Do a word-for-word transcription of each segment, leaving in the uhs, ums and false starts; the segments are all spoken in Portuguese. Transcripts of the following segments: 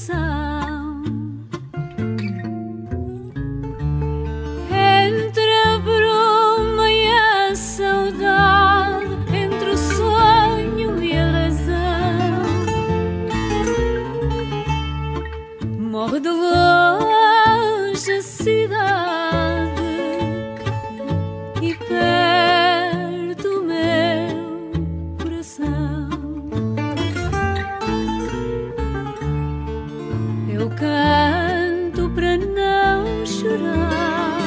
coração. Entre a bruma e a saudade, entre o sonho e a razão, morre de longe a cidade e perto o meu coração. Eu canto para não chorar,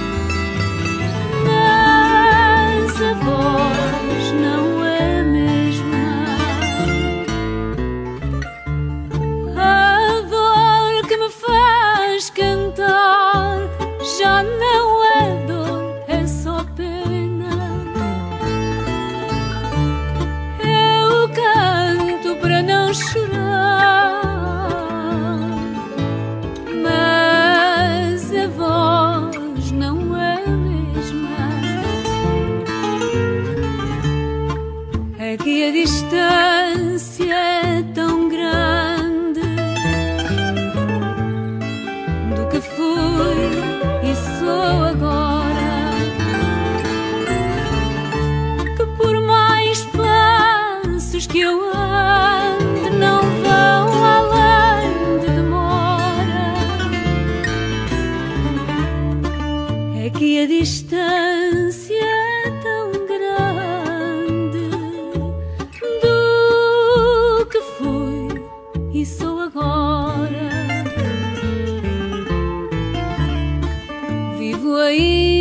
mas a voz não é a mesma. A dor que me faz cantar já não é dor, é só pena. Eu canto para não chorar, mas a voz não é a mesma. É que a distância é tão grande do que fui e sou agora, que por mais passos que eu ande não vão além de demora. É que a distância é tão grande do que fui e sou agora. Vivo aí